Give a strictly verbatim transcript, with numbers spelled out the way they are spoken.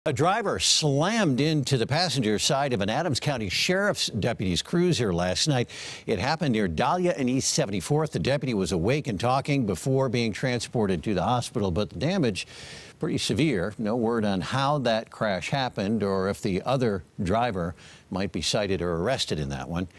A driver slammed into the passenger side of an Adams County Sheriff's deputy's cruiser last night. It happened near Dahlia and East seventy-fourth. The deputy was awake and talking before being transported to the hospital, but the damage pretty severe. No word on how that crash happened or if the other driver might be cited or arrested in that one.